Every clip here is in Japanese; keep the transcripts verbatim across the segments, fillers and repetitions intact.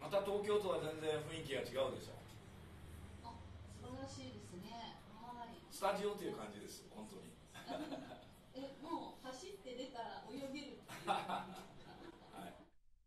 また東京とは全然雰囲気が違うでしょ。 あ、素晴らしいですね。はい。 スタジオという感じです本当に。 え、もう走って出たら泳げるっていう。 はい、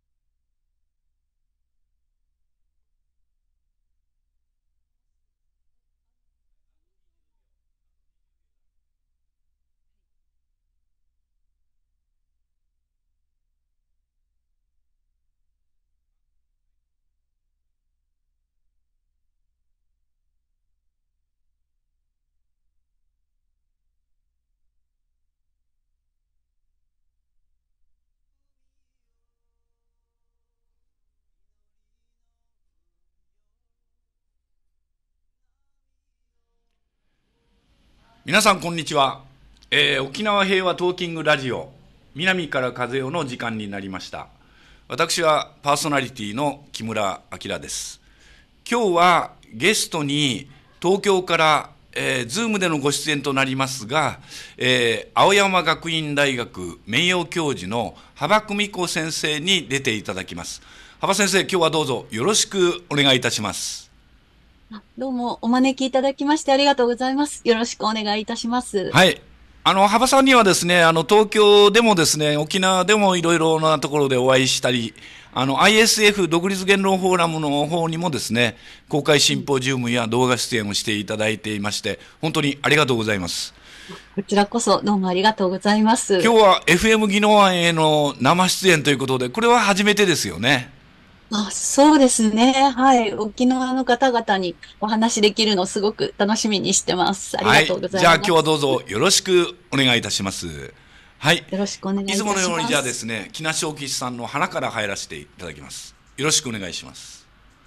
皆さんこんにちは、えー沖縄平和トーキングラジオ南から風よの時間になりました。私はパーソナリティの木村明です。今日はゲストに東京から、えー、ズームでのご出演となりますが、えー青山学院大学名誉教授の幅久美子先生に出ていただきます。幅先生、今日はどうぞよろしくお願いいたします。 あ、どうもお招きいただきましてありがとうございます。よろしくお願いいたします。 はい。あの、幅さんにはですね、あの、東京でもですね、沖縄でもいろいろなところでお会いしたり、あの、アイエスエフ 独立言論フォーラムの方にもですね、公開シンポジウムや動画出演をしていただいていまして、本当にありがとうございます。 こちらこそどうもありがとうございます。 今日は エフエム 技能案への生出演ということで、これは初めてですよね。 あ、そうですね。はい。沖縄の方々にお話できるのをすごく楽しみにしてます。ありはい。 がとうござじゃあ今日はいます。 どうぞよろしくお願いいたします。はい。 よろしくお願いつもいいたのようにじゃあでします。 すね、木梨正吉さんの花から入らせていただきます。よろしくお願いします。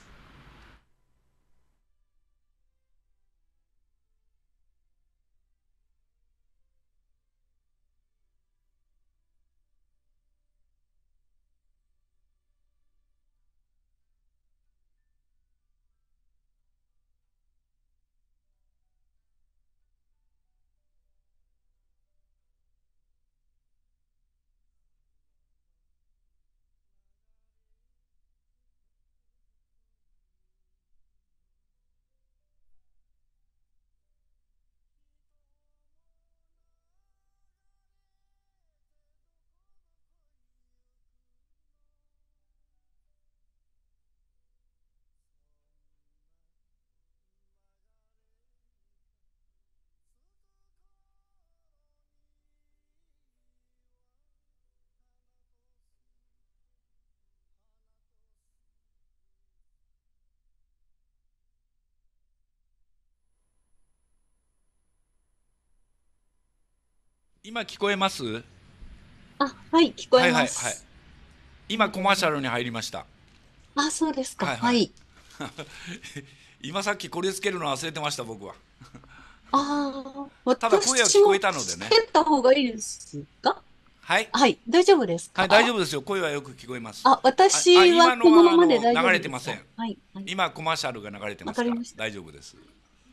今聞こえます？ あ、はい、聞こえはいはいはい。 ます。あり今がとうございます。 コマーシャルに入りました。 あ、そうですか。 はいはい。 はい。 今さっきこれつけるの忘れてました僕は。 ああ、 ただ声は聞こえ私もつたのでね。 けた方がいいですか？ はい。 はい、大丈夫ですはい、大丈か？ 夫ですよ。声はよく聞こえます。 あ、 あ、あ私は今のこのまはあのまで大丈流れてません。 夫ですか？はい、はい。 今コマーシャルが流れてまわすからかりました。 大丈夫です。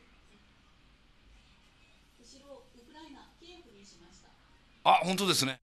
後ろ、ウクライナ、キエフにしました。 あ、本当ですね。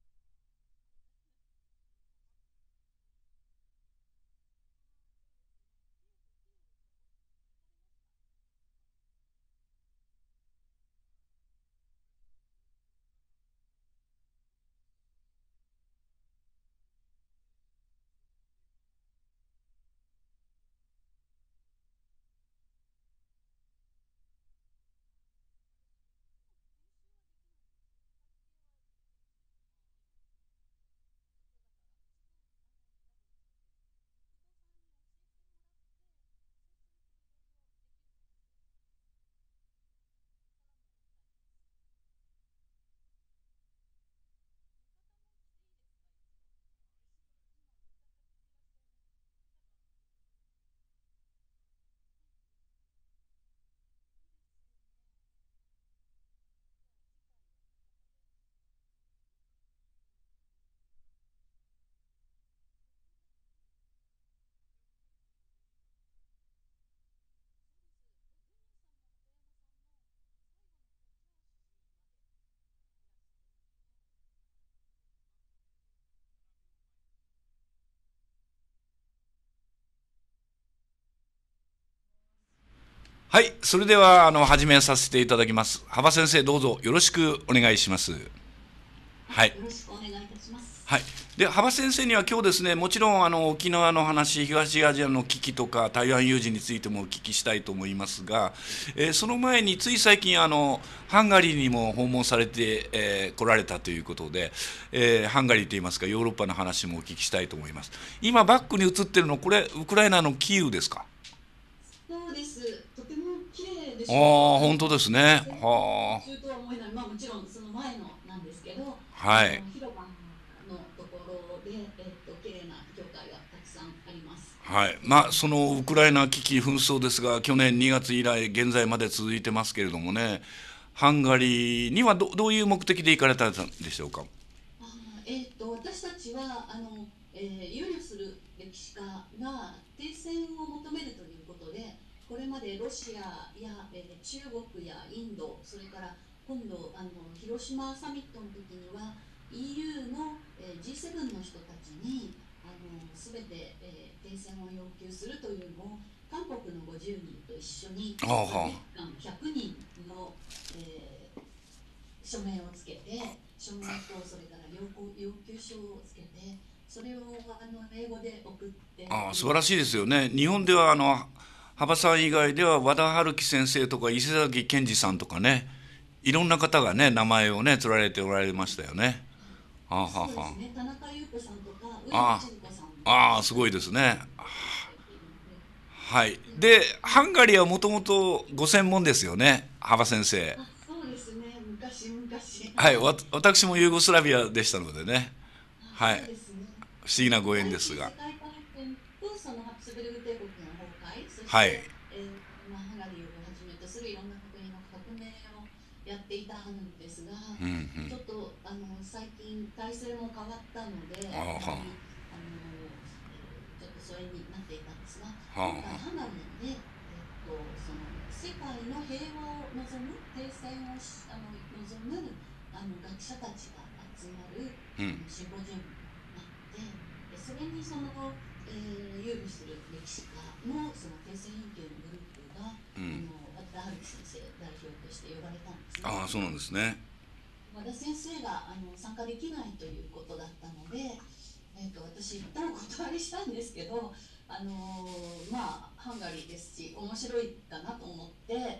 はい、それではあの始めさせていただきます。幅先生、どうぞよろしくお願いします。はい。 よろしくお願いいたします。 はい。で、幅先生には今日ですね、もちろんあの沖縄の話、東アジアの危機とか台湾有事についてもお聞きしたいと思いますが、えーその前につい最近あのハンガリーにも訪問されて、えー来られたということで、えーハンガリーといいますかヨーロッパの話もお聞きしたいと思います。今バックに映ってるのこれウクライナのキーウですか？ そうです。とても綺麗でああ、 しょう。あの、 本当ですね。 戦は中とは思えない、まあもちろんその前のなんですけど、 あ、 あの、 はい。 広場のところで、えっと、綺麗な教会がたくさんあります。 はい、まあ、そのウクライナ危機、紛争ですが、去年にがつ以来、現在まで続いてますけれどもね、ハンガリーにはどどういう目的で行かれたんでしょうか。 あー、えっと、私たちはあの、えー憂慮する歴史家が停戦を求めるということで、これまでロシアや、えー中国やインド、それから今度あの広島サミットの時には イーユー の、えー ジーセブン の人たちにあの全て、えー停戦を要求するというのを韓国のごじゅうにんと一緒に、 ああ、 まあ、 は日韓ひゃくにんの、えー署名をつけて、署名とそれから要要求書をつけて、それをあの英語で送ってあ、ああ、 おります。 素晴らしいですよね。日本ではあの幅さん以外では和田春樹先生とか伊勢崎健二さんとかね、いろんな方がね、名前をね、取られておられましたよね。はあ、はあはそうですね、田中優子さんとか上野あ、 千鶴子さんもああ、ああ、すごい一緒にですね。 されているので、 はい。 で、 で、ハンガリーはもともとご専門ですよね、幅先生。 あ、そうですね、昔々、 はい、 はい、 わ私もユーゴスラビアでしたのでね、 あ、 はい、 そうですね。 不思議なご縁第一次世ですが、 界大戦とそのハプスブルグ帝国の崩壊、そしはい、 て、えーまあ、ハンガリーをはじめとするいろんな国の革命をやっていたんですが、 うんうん、 ちょっとあの最近体制も変わったので、 ああ、はあまりあの、えーちょっと疎遠になっていたんですが、 あ、は今回ハンガリーで、えっと、その世界の平和を望む停戦をしあの望むあの学者たちが集まるあ、うん、 あのシンポジウムがあって、でそれにその、えー、有利する歴史家のその停戦委員会のグループが、あうん、 の和田春樹先生代表として呼ばれたんですね。 ああ、そうなんですね。 和田先生があの参加できないということだったので、えー、と私一旦お断りしたんですけど、あのーまあハンガリーですし面白いかなと思って、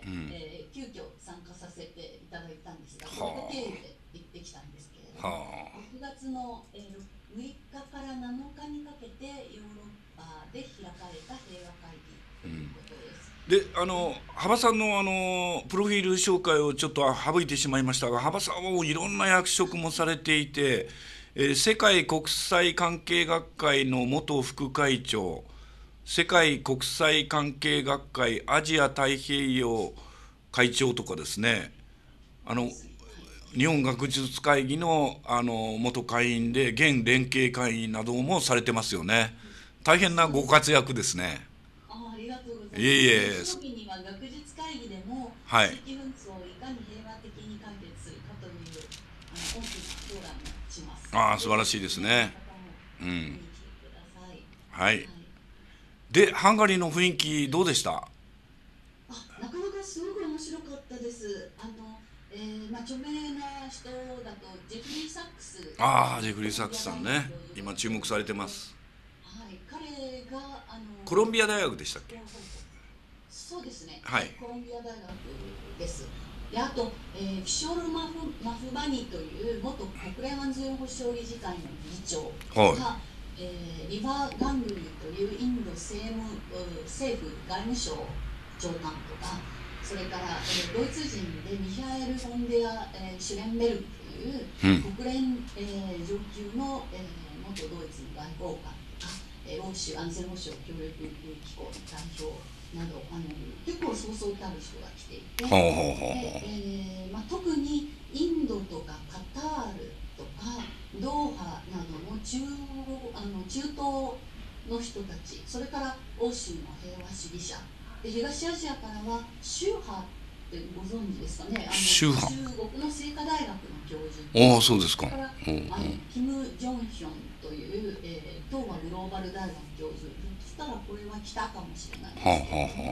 うん、 えー急遽参加させていただいたんですが、トルコは経由で行ってきたんですけれどあ、 も、 はあ、 ろくがつの、えーむいかからなのかにかけてヨーロッパで開かれた平和会議といううん。 ことです。 で、あで、 の、幅さんのあの、プロフィール紹介をちょっと省いてしまいましたが、幅さんはもういろんな役職もされていて、えー世界国際関係学会の元副会長、世界国際関係学会アジア太平洋会長とかですね、あの、 そうです。はい。 日本学術会議の、あの元会員で、現連携会員などもされてますよね。大変なそうです。 ご活躍ですね。 ああ、ありがとうございいえいます。で、 え、 定規には学術会議でもはい。 地域紛争をいかに平和的に解決するかというあの大きなフォーラムをします。 ああ、素ぜひ晴らしいです日本のね。 方もうん。 見に来てください。 はい。 はい。 で、ハンガリーの雰囲気どうでした？ あ、なかなかすごく面白かったです。あの、えーまあ、著名な人だとジェフリー・サックス、 ああ、 あのジェフリー・サックコロンビアスさんね。 大学教授だ今と思うんで注目されすけど、 てます。 はい、彼があコロンのビア大学でしたっけ？ 広報、そうですね、 はい。 はい、コロンビア大学です。で、あと、えーフィショル・マフマフバニという元国連安全保障理事会の議長はい。 が、えーリバー・ガングリーというインド政務う政府外務省長官とか、それから、えードイツ人でミハエル・フォンデア、えーシュレンベルクといううん。 国連、えー上級の、えー元ドイツの外交官とか、えー欧州安全保障協力機構の代表など、あの結構そうそうたる人が来ていて、 ほうほうほうで、 ほえーまあ、特にインドとかカタールとかドーハなどの中あの中東の人たち、それから欧州の平和主義者で、東アジアからは宗派ってご存知ですかね、あう。 の宗派。 中国の清華大学の教授と、 ああ、そうですか。 それからほうほう。 あのキム・ジョンヒョンという、えー東亜グローバル大学教授、そしたらこれは北かもしれないんはあ、 ですけれども、 はあ、は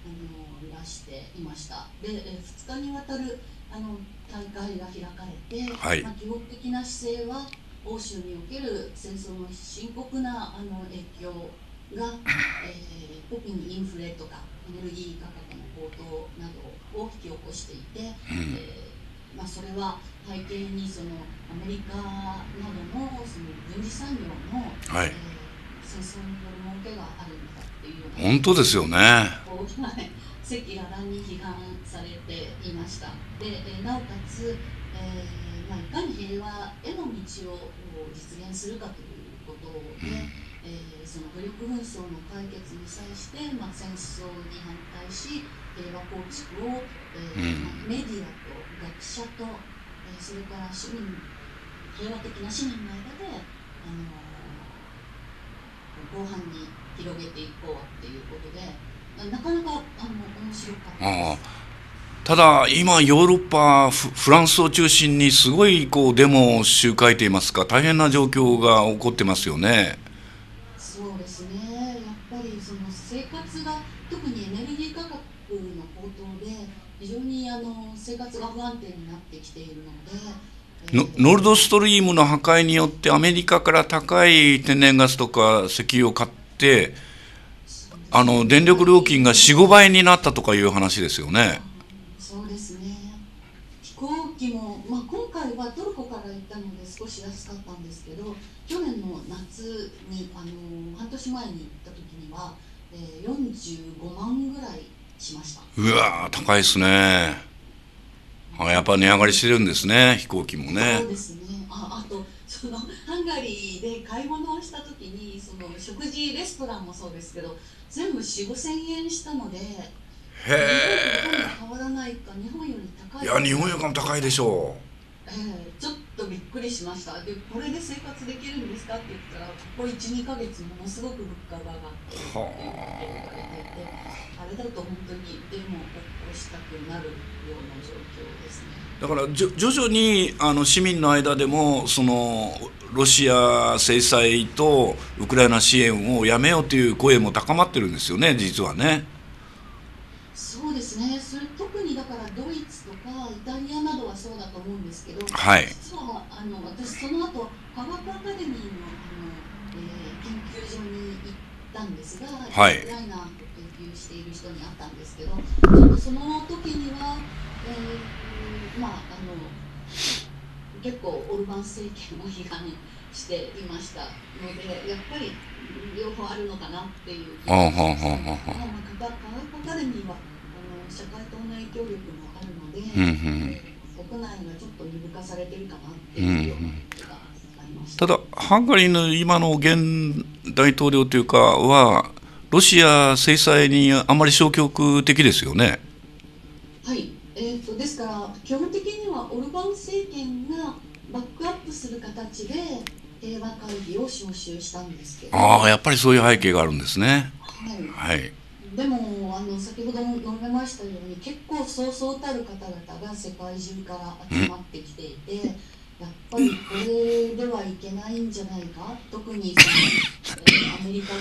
のいらしていました。で、えふつかにわたるあの大会が開かれて、 はい、 まあ、基本的な姿勢は欧州における戦争の深刻なあの影響が、えー、特にインフレとかエネルギー価格の高騰などを引き起こしていて、 うん、 えーまあ、それは背景にそのアメリカなどのその軍事産業の、 はい、 えー、戦争による儲けがあるんだっていうような本当ですよね。 赤裸々に批判されていました。で、えー、なおかつ、えーまあ、いかに平和への道を実現するかということで、うんえー、その武力紛争の解決に際して、まあ、戦争に反対し平和構築を、えーうん、メディアと学者と、えー、それから市民平和的な市民の間で、あのー、広範に広げていこうっていうことでなかなかあの面白かったです。 ただ今ヨーロッパフランスを中心にすごいこうデモ集会といいますか大変な状況が起こってますよね。 そうですね、やっぱりその生活が特にエネルギー価格の高騰で非常にあの生活が不安定になってきているので、 えー、ノルドストリームの破壊によってアメリカから高い天然ガスとか石油を買ってあの電力料金が よん、ごばいになったとかいう話ですよね。 そうですね、飛行機も、まあ、今回はトルコから行ったので少し安かったんですけど去年の夏にあの半年前に行った時には、えー、よんじゅうごまんぐらいしました。 うわー高いですね。あやっぱ値上がりしてるんですね飛行機もね。 そうですね。ああとそのハンガリーで買い物をした時にその食事レストランもそうですけど全部 よん、ごせんえんしたのでへえ。 変わらないか日本より高い。 いや日本よりも高いでしょう。 えー、ちょっとびっくりしました。でこれで生活できるんですかって言ったらここいち、にかげつものすごく物価が上がっているっていうことを言われていてあれだと本当にデモを起こしたくなるような状況ですね。 だから徐々にあの市民の間でもそのロシア制裁とウクライナ支援をやめようという声も高まってるんですよね実はね。 そうですね、それ特にだからドイツとかイタリアなどはそうだと思うんですけど、 はい、 実はあの私その後科学アカデミーの、あの、えー、研究所に行ったんですが、 はい、 ウクライナを研究している人に会ったんですけどその、その時には、えー、まああの結構オルバン政権を批判していましたのでやっぱり両方あるのかなっていう気がしました。まあ、科学アカデミーはあの社会党の影響力もあるので、 うんうんえー、国内がちょっと鈍化されてるかなっていうような気がありました。 ただハンガリーの今の現大統領というかはロシア制裁にあまり消極的ですよね。 はい、えー、とですから基本的にはオルバン政権がバックアップする形で平和会議を招集したんですけど、 ああやっぱりそういう背景があるんですね。 はい、 はい、でもあの先ほども述べましたように結構そうそうたる方々が世界中から集まってきていて、うん、やっぱりこれではいけないんじゃないか特にその、えー、アメリカが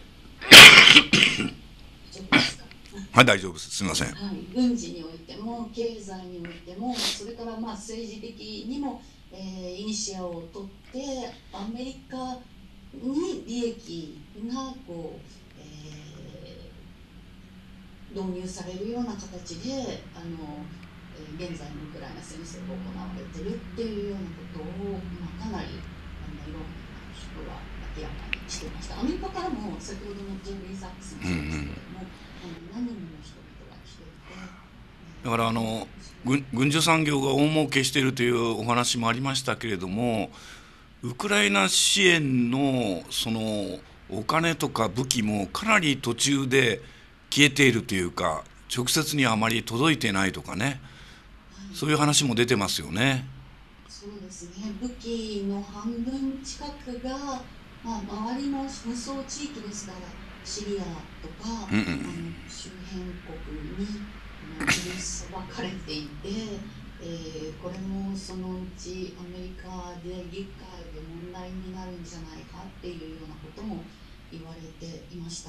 ちょっとですかはい大丈夫です、すみません、はい、 軍事においても経済においてもそれからまあ政治的にも、えー、イニシアを取ってアメリカに利益がこう、えー、導入されるような形であの、えー、現在のウクライナ戦争が行われてるっていうようなことを、まあ、かなりあのいろんな人が明らかにしていました。アメリカからも先ほどのジェフリー・サックスもそうですけれども、うんうん、何人もの人々が来ていて、 だからあの軍軍需産業が大儲けしているというお話もありましたけれどもウクライナ支援のそのお金とか武器もかなり途中で消えているというか直接にあまり届いてないとかね、はい、そういう話も出てますよね。 そうですね、武器の半分近くが、まあ、周りの紛争地域ですからシリアとか、うんうん、あの周辺国に売りさばかれていて、えー、これもそのうちアメリカで議会で問題になるんじゃないかっていうようなことも言われていました。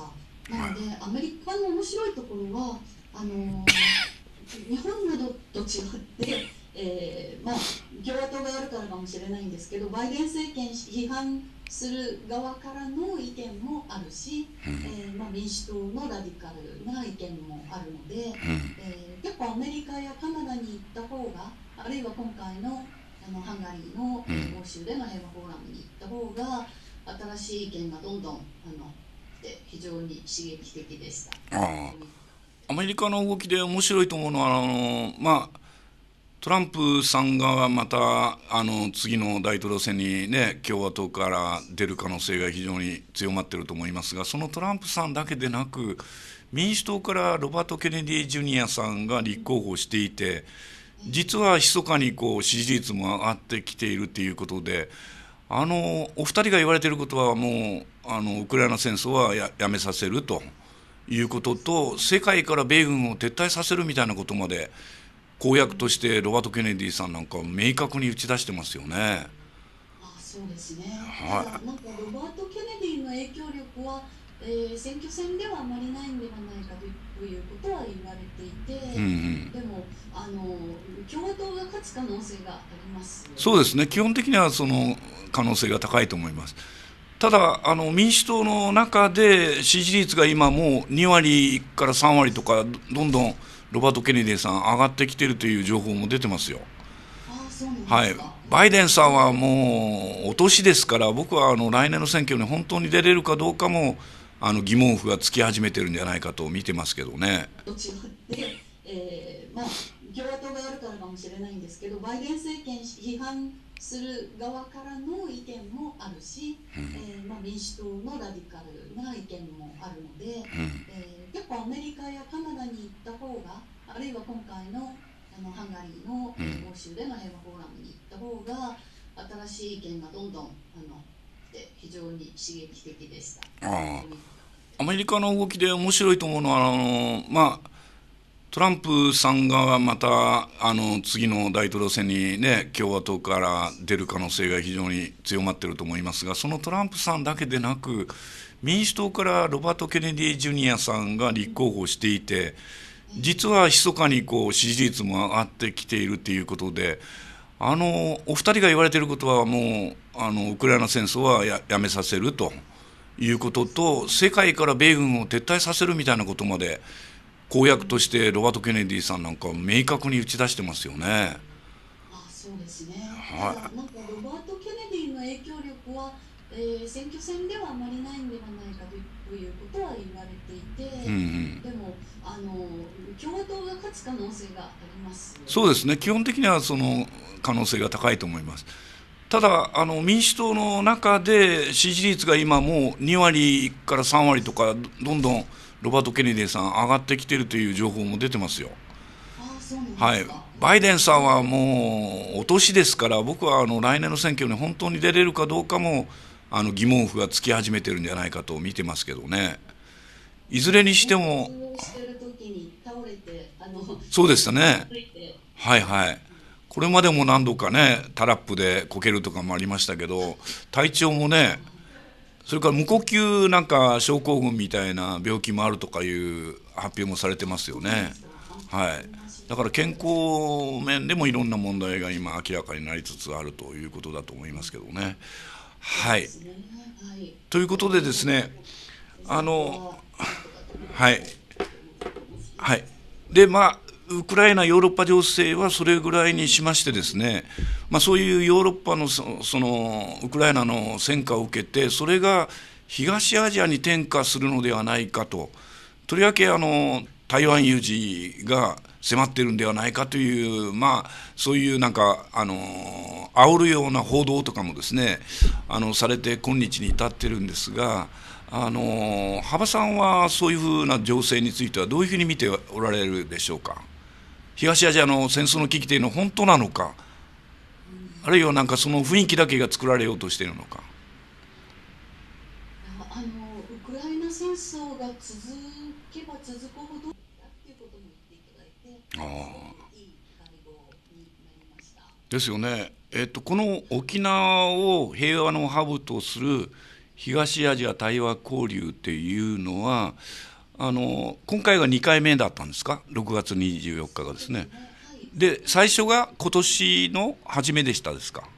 なので、アメリカの面白いところはあの日本などと違って、えーまあ、共和党がやるからかもしれないんですけど、バイデン政権批判する側からの意見もあるし、うんえーまあ、民主党のラディカルな意見もあるので、うんえー、結構アメリカやカナダに行った方が、あるいは今回のあのハンガリーの欧州での平和フォーラムに行った方が、新しい意見がどんどんあので非常に刺激的でした。 ああ、アメリカの動きで面白いと思うのは、あの、まあ、トランプさんがまたあの次の大統領選に、ね、共和党から出る可能性が非常に強まっていると思いますが、そのトランプさんだけでなく、民主党からロバート・ケネディ・ジュニアさんが立候補していて、実は密かにこう支持率も上がってきているということで、あのお二人が言われていることは、もうあのウクライナ戦争は や, やめさせるということと、世界から米軍を撤退させるみたいなことまで公約としてロバート・ケネディさんなんか明確に打ち出してますよね。 ああ、そうですね、はい、ただなんかロバート・ケネディの影響力は、えー、選挙戦ではあまりないんではないかということは言われていて、うんうん、でもあの共和党が勝つ可能性があります、ね、 そうですね、基本的にはその可能性が高いと思います。ただあの民主党の中で支持率が今もうに割からさん割とかどんどんロバート・ケネディさん上がってきているという情報も出てますよ。 ああ、そうなんですか。はい、 バイデンさんはもうお年ですから、僕はあの来年の選挙に本当に出れるかどうかもあの疑問符がつき始めてるんじゃないかと見てますけどね。 どちらで、えーまあ、共和党がやるからかもしれないんですけど、バイデン政権批判する側からの意見もあるし、うんえーまあ、民主党のラディカルな意見もあるので、うんえー、結構アメリカやカナダに行った方が、あるいは今回のあのハンガリーの欧州での平和フォーラムに行った方が、新しい意見がどんどんあので非常に刺激的でした。 ああ、アメリカの動きで面白いと思うのは、あの、まあ、トランプさんがまたあの次の大統領選に、ね、共和党から出る可能性が非常に強まっていると思いますが、そのトランプさんだけでなく、民主党からロバート・ケネディ・ジュニアさんが立候補していて、実は密かにこう支持率も上がってきているということで、あのお二人が言われていることは、もうあのウクライナ戦争は や, やめさせるということと、世界から米軍を撤退させるみたいなことまで公約としてロバート・ケネディさんなんか明確に打ち出してますよね。 あ、そうですね、はい、なんかロバート・ケネディの影響力は、えー、選挙戦ではあまりないんではないかということは言われていて、うんうん、でもあの共和党が勝つ可能性があります、ね、 そうですね、基本的にはその可能性が高いと思います。ただあの民主党の中で支持率が今もうに割からさん割とかどんどんロバート・ケネディさん上がってきているという情報も出てますよ。 ああ、そうなんですか。はい、 バイデンさんはもうお年ですから、僕はあの来年の選挙に本当に出れるかどうかもあの疑問符がつき始めてるんじゃないかと見てますけどね。いずれにしてもそうでしたね。はいはい、これまでも何度かねタラップでこけるとかもありましたけど、体調もね、それから無呼吸なんか症候群みたいな病気もあるとかいう発表もされてますよね。はい、だから健康面でもいろんな問題が今明らかになりつつあるということだと思いますけどね。はい、ということでですね、あのはいはいでまあウクライナ、ヨーロッパ情勢はそれぐらいにしましてですね、まあ、そういうヨーロッパの そ, そのウクライナの戦果を受けて、それが東アジアに転化するのではないかと、とりわけあの台湾有事が迫っているんではないかという、まあ、そういうなんかあの煽るような報道とかもですね、あのされて今日に至っているんですが、あの羽場さんはそういうふうな情勢についてはどういうふうに見ておられるでしょうか。東アジアの戦争の危機というのは本当なのか、あるいはなんかその雰囲気だけが作られようとしているのか。 あのウクライナ戦争が続けば続くほどだっていうことも言っていただいて、ああ、いい会合になりました。 ですよね。えっと、この沖縄を平和のハブとする東アジア対話交流っていうのは、あの今回がにかいめだったんですか、ろくがつにじゅうよっかがですね。で、最初が今年の初めでしたですか。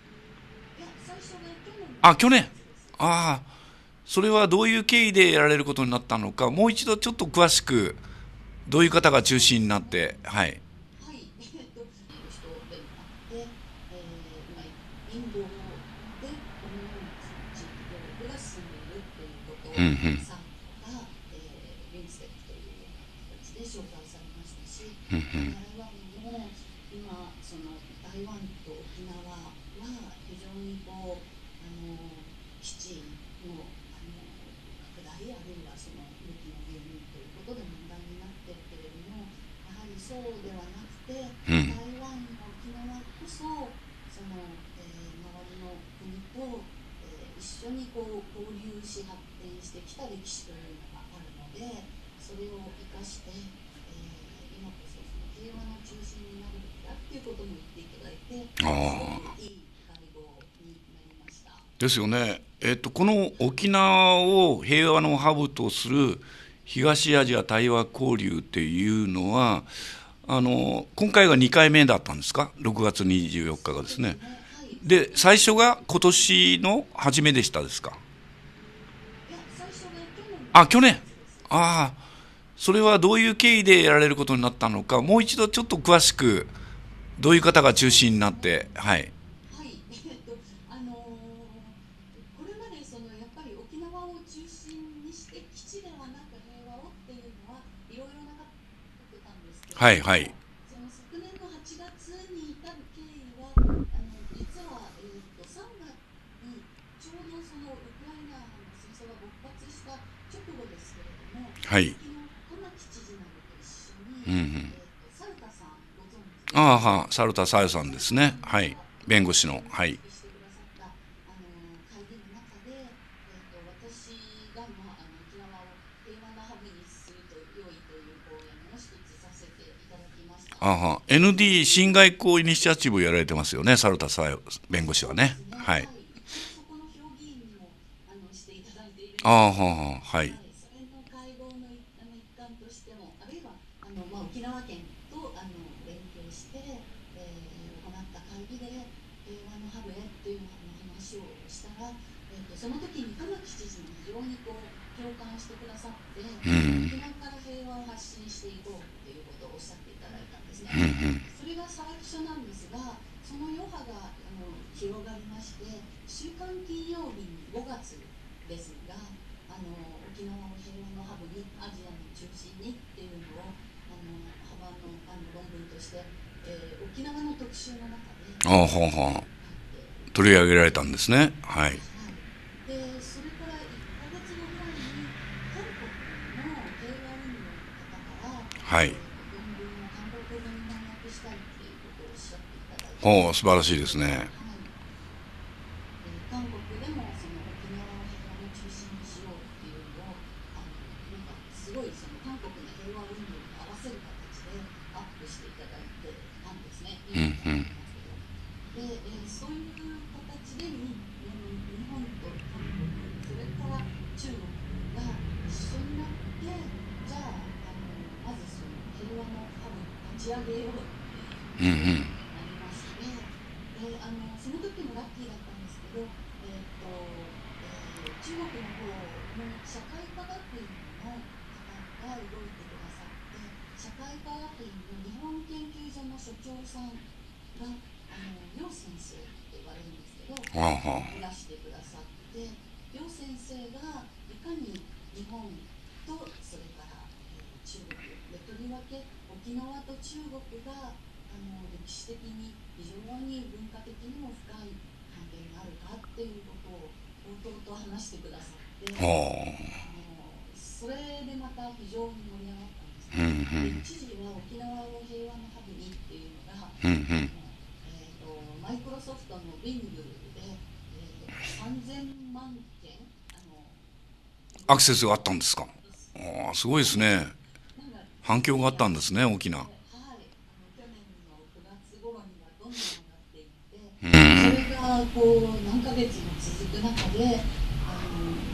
あ、去年。ああ、それはどういう経緯でやられることになったのか、もう一度ちょっと詳しく、どういう方が中心になって、はい。 はい、えっと、人でもあって、えー、まあ、インドでこのような地域協力が進んでいるっていうことを、 うんうん。 さんが、えー、ビンステックというような形で紹介されましたし、 うんうん。 台湾も今、その台湾と沖縄は非常にこう、あの基地の、あの拡大、あるいはその武器の輸入ということで問題になっているけれども、やはりそうではなくて、 うん。 台湾、沖縄こそ、その、えー、周りの国と、えー、一緒にこう交流し発展してきた歴史というのがあるので、それを生かして、えー、今こそその平和の中心になるべきだっていうことも言っていただいて、 ああ。 すごくいい会合になりました。 ですよね。えっと、この沖縄を平和のハブとする東アジア対話交流っていうのは、あの今回がにかいめだったんですか、ろくがつにじゅうよっかがですね。 そうですね、はい。 で、最初が今年の初めでしたですか。 いや、最初が去年のあ、去年。 しがつです。 ああ、それはどういう経緯でやられることになったのか、もう一度ちょっと詳しく、どういう方が中心になって、はい。 はい、えっと、あのーこれまでそのやっぱり沖縄を中心にして基地ではなく平和をっていうのはいろいろな方が言ってたんですけれはい、はい。 ども、その昨年のはちがつに至る経緯は、あの実は、えっと、さんがつにちょうどそのウクライナの戦争が勃発した直後ですけれども、 はい。 時の玉城知事などと一緒に、 うんうん。 えっと、サルタさんご存知ですか。 ああ、は、サルタサヨさんですね。はい。弁護士の。はい。 してくださったあの会議の中で、えー、と私が、まあ、あの沖縄を平和なハブにすると良いという講演を一つさせていただきました。 あは、エヌディー 新外交イニシアチブをやられてますよね、サルタサヨ弁護士はね。 そうですね、 はい。 はい、一応そこの評議員にもあのしていただいているんああ、はですけれども、 は、はい。 はい、それの会合の一あの一環としても、あるいはあの、まあ、沖縄県とあの連携して、えー、行った会議で平和のハブへっていう話をしたら、えー、とその時に玉城知事も非常にこう共感してくださって、 うん。 沖縄から平和を発信していこうっていうことをおっしゃっていただいたんですね。 うん。 それが最初なんですが、その余波があの広がりまして、週刊金曜日にごがつですが、あの沖縄を平和のハブに、アジアの中心にっていうのをあの幅のあの論文として、えー、沖縄の特集の中でああ、はは。取り上げられたんですね。はい。 はい、でそれからいっかげつごぐらいに韓国の平和運動の方から、 はい。 えー、と論文を韓国語に翻訳したいっていうことをおっしゃっていただいて、 おお、素晴らしいですね。 はい、えー、韓国でもその沖縄を平和の中心にしようっていうのを、あのなんかすごいその韓国の平和運動に合わせる形でアップしていただいてたんですね。いいうんうん。 ことなんですけど、で、えー、そういう形でに、うん、日本と韓国、それから中国が一緒になって、じゃあ、あのまずその平和のハブ立ち上げようっていううんうことにん。 なりまして、であのその時もラッキーだったんですけど、えーとえー、中国の方の社会科学院の方が動いてくださって、社会科学院の日本研究所の所長さんがあの楊先生って言われるんですけど、 はあ、はいらしてくださって、楊先生がいかに日本とそれから、えー、中国で、とりわけ沖縄と中国があの歴史的に非常に文化的にも深い関係があるかっていうことをとうとうと話してくださって、 あ。はあのそれでまた非常に盛り上がったんですあ。うんうね。でん。 一時は沖縄を平和のハブにっていうのが、 うんうん。 あのえー、とマイクロソフトの Bing で、えー、さんぜんまんけんあのアクセスがあったんですか。 ですああ、すごいですね。 なんか反響があすごいったんですね、 アクセス大きな。 で、はい、あの去年のくがつ頃にはどんどん上がっていって、 うそん。 れがこう何ヶ月も続く中で、あの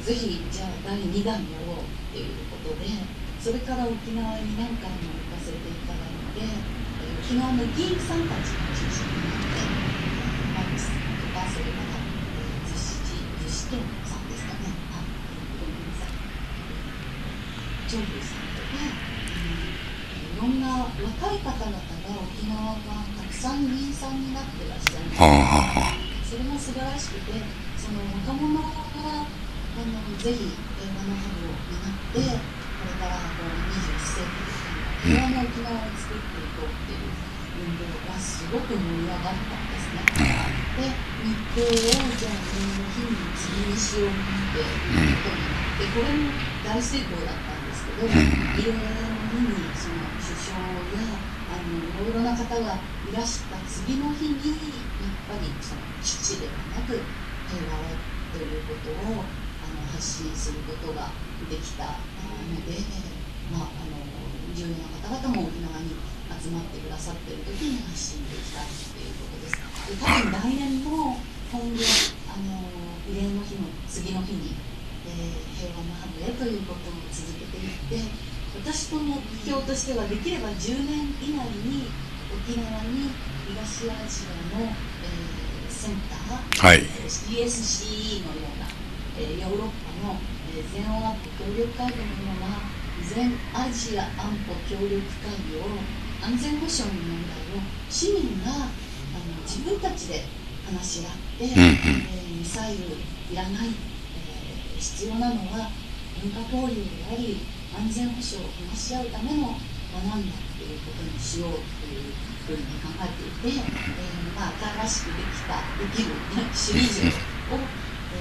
ぜひじゃあだいにだんやろうっていうことで、それから沖縄に何回も行かせていただいて、えー沖縄の議員さんたちが中心になって、マイクスとか、それから、えー、逗子逗子店さんですかね、あ、ごめんなさい、長風さんとか、いろんな若い方々が沖縄がたくさん議員さんになってらっしゃるんです。 はあはあはそれも素晴らしくて、その若者があのぜひ平和のハブを担って、これからこうにじゅういっせいき平和の沖縄を作っていこうっていう運動がすごく盛り上がったんですね。で、日程をじゃあこの日に次にしようっていうことになって、これも大成功だったんですけど、慰霊の日にその首相やあのいろいろな方がいらした次の日に、やっぱりその基地ではなく平和をということをあの発信することができたので、まあ、あの重要な方々も沖縄に集まってくださっている時に発信できたということです。で、多分来年も今後あの慰霊の日の次の日に、えー、平和のハブへということを続けていって、私の目標としてはできればじゅうねん以内に沖縄に東アジアの、えーセンター、 はい、 イーエスシーイー のような、えー、ヨーロッパの、えー、全欧安保協力会議のような全アジア安保協力会議を、安全保障の問題を市民があの自分たちで話し合って、 うんうんえー、ミサイルいらない、えー、必要なのは文化交流であり、安全保障を話し合うための場なんだっていうことにしようというふうに考えていて、えーまあ、新しくできたできる首里城を、え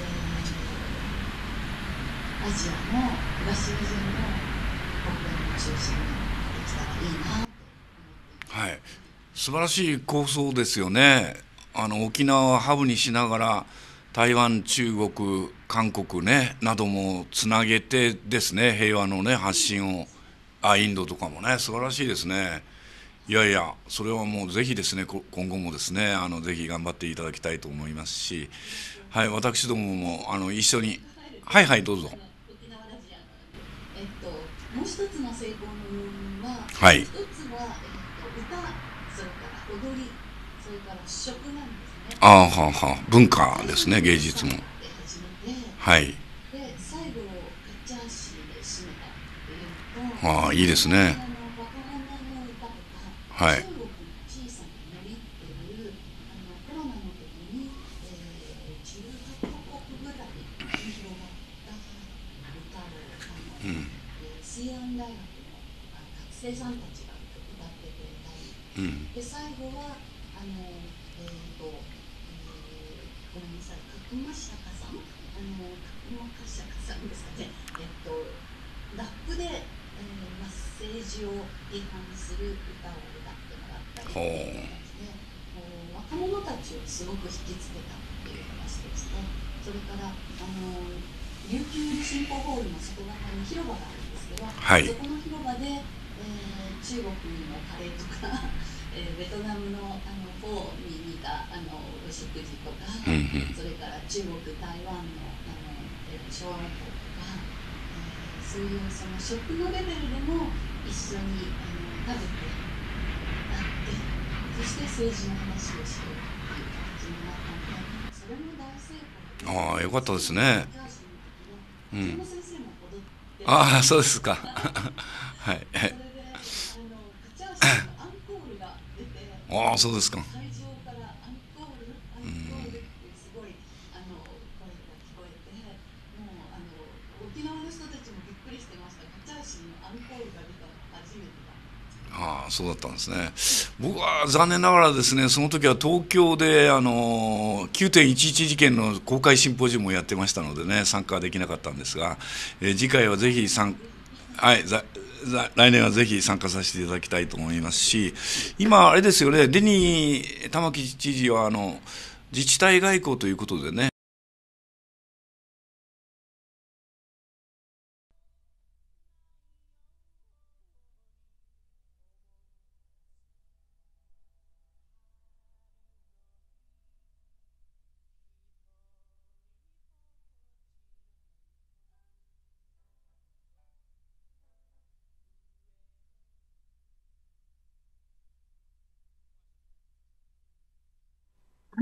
ー、アジアの東アジアの国連の中心にできたらいいなと思っています。 はい、素晴らしい構想ですよね。あの沖縄をハブにしながら台湾、中国、韓国ねなどもつなげてですね、平和のね発信を、あ、インドとかもね素晴らしいですね。いやいや、それはもうぜひですね、こ今後もですね、あのぜひ頑張っていただきたいと思いますし、はい、私どももあの一緒に、はいはい、どうぞ。 あの沖縄ラジアなんで、えっと、もう一つの成功の要因は、 はい、 一つは、えっと、歌、それから踊り、それから食なんですね。 ああ、はあはあ、文化ですね、芸術も。 で始めて、 はい、 で最後をカッチャーシーで締めたっていうと、 ああ、いいですね。 あの若者の歌とか、 はい、 中国の小さな森っていうあのコロナの時に、えー、じゅうはちカ国ぐらいに広がった歌をあの、 うん、 えー、西安大学のあ学生さんたちが歌ってくれたり、 うん、 で最後はあの、えーとえー、ごめんなさい、角間釈迦さん、あの角間釈迦さんですかね、えっと、ラップで、えー、メッセージを批判する歌を歌ってもらったりっていう形で、もう若者たちをすごく引きつけたっていう話でして、それからあの琉球新報ホールの外側に広場があるんですけど、 はい、 そこの広場で、えー、中国のカレーとかえー、ベトナムのあのフォーに似たあのお食事とか、 うんうん、 それから中国、台湾のあの、えー、小籠包とか、えー、そういうその食のレベルでも一緒にあの食べてあって、そして政治の話をしようっていう形になったので、それも大成功で、 ああ、よかったですね。 教師の時はうん、 松本先生も踊ってああ、 たんですよ。 そうですか。はい、はい、 それで、あのカチャーシーのアンコールが出て、 ああ、そうですか。 会場からアンコール、アンコールっていうすごいあの声が聞こえて、もうあの沖縄の人たちもびっくりしてました。カチャーシーのアンコールが出たの初めてだ。 ああ、そうだったんですね。僕は残念ながらですね、その時は東京であのきゅうてんいちいち事件の公開シンポジウムをやってましたのでね、参加できなかったんですが、えー次回はぜひ参はい、ざざ来年はぜひ参加させていただきたいと思いますし、今あれですよね、デニー玉城知事はあの自治体外交ということでね、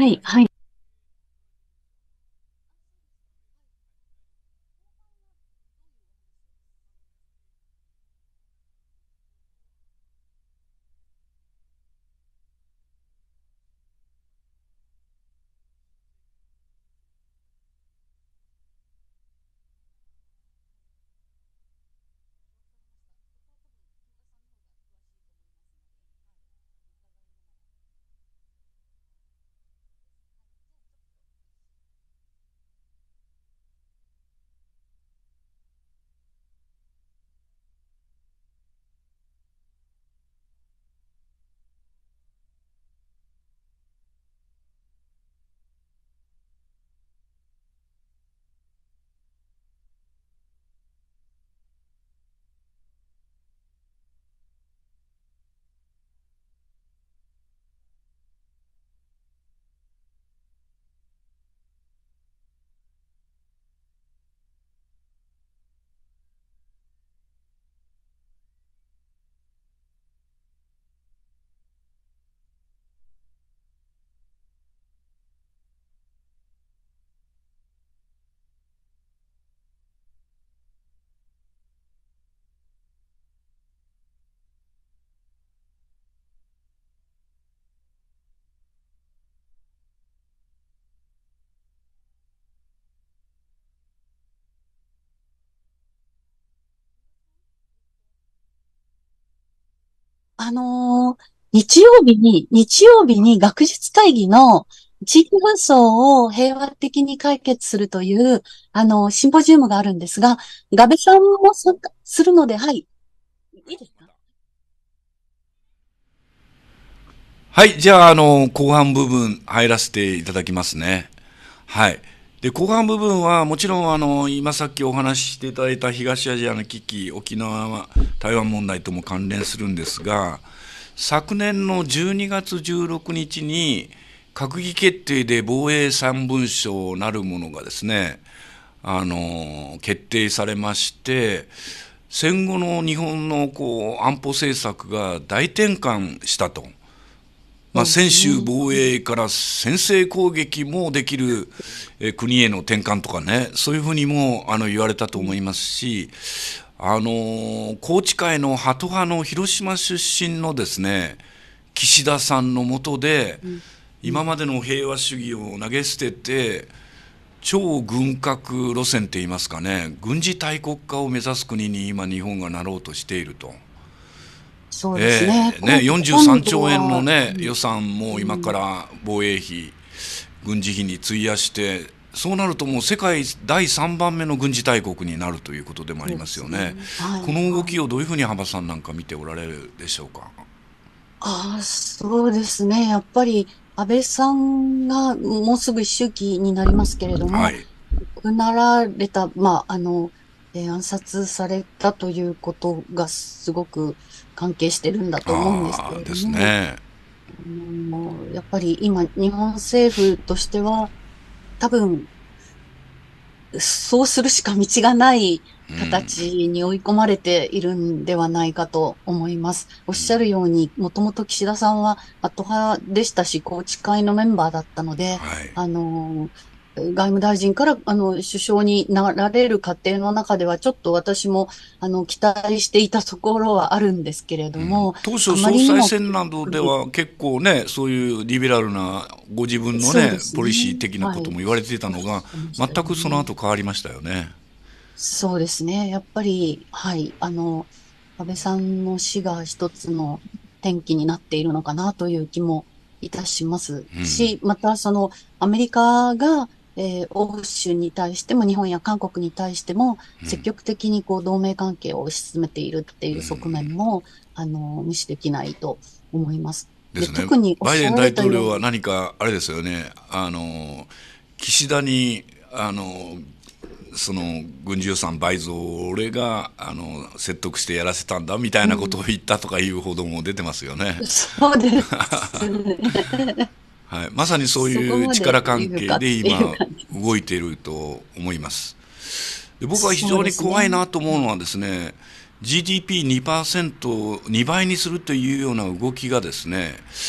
はい、はい。あのー日曜日に、日曜日に学術会議の地域紛争を平和的に解決するという、あのシンポジウムがあるんですが、ガベさんも参加するので、はい。いいですか？ はい、じゃあ、あの、後半部分入らせていただきますね。はい。で、後半部分は、もちろん、あの、今さっきお話ししていただいた東アジアの危機、沖縄、台湾問題とも関連するんですが、昨年のじゅうにがつじゅうろくにちに、閣議決定で防衛三文書なるものがですね、あの、決定されまして、戦後の日本のこう安保政策が大転換したと。まあ、 そうです専守ね。 防衛から先制攻撃もできる、えー国への転換とかね、そういうふうにもあの言われたと思いますし、あのー宏池会のハト派の広島出身のですね、岸田さんの下で、 うん、うん、 今までの平和主義を投げ捨てて、超軍拡路線って言いますかね、軍事大国化を目指す国に今、日本がなろうとしていると。 そうですね。 ええね、 今 43 今度兆円の、 は、 ね、予うん、 算も今かうん、 ら防衛費、軍事費に費やして、そうなるともう世界だいさんばんめの軍事大国になるということでもありそうますよね。 ですね。はい、 この動はい。 きをどういうふうに幅さんなんか見ておられるでしょうか。 ああ、そうですね。やっぱり、安倍さんがもうすぐ一周忌になりますけれども、 はい。 亡くなられた、まあ、あの、えー暗殺されたということがすごく関係してるんだと思うんですけああ、ですれども、 ね。 あのやっぱり今、日本政府としては、多分、そうするしか道がないうん。 形に追い込まれているんではないかと思います。おっしゃるように、もともと岸田さんは後派でしたし、宏池会のメンバーだったので、 はい。 あの、外務大臣からあの首相になられる過程の中では、ちょっと私もあの期待していたところはあるんですけれども、 当初あま総裁りにも選などでは結構ね、そういうリベラルなご自分のね、 そうですポリシーね。 的なはい。 ことも言われていたおっのが、 しゃいまし全たよくそのね。 後変わりましたよね。 そうですね。やっぱり、はい。あの、安倍さんの死が一つの転機になっているのかなという気もいたしますうん。 し、またそのアメリカが、えー欧州に対しても日本や韓国に対しても積極的にこう同盟関係を推し進めているっていう側面も、あの、無視できないと思います。で、 ですね。 特におっバイデンしゃられた大統領はように、 何かあれですよね。あの岸田にあのその軍事予算倍増を俺があの説得してやらせたんだみたいなことをうん、 言ったとかいう報道も出てますよね。 そうですね。 はい、まさにそうそこいうまで力関言うか係でっていう今感じです。 動いていると思います。で僕は非そう常にですね。 怖いなと思うのはですね、 ジーディーピーにパーセントをにばいにするというような動きがですね、